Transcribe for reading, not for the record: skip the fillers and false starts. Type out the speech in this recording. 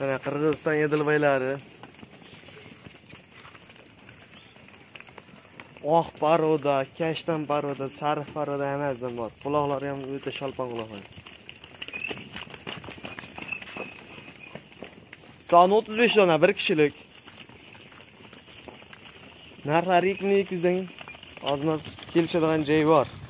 Mana Qirg'iziston edilbaylari. Oq paroda, kashtan paroda, sariq paroda hamasidan bor. Quloqlari ham o'ta shalpon quloqlar. Soni 35 dona bir kishilik. Narxlari 2200 dan ozmas kelishadigan joyi bor.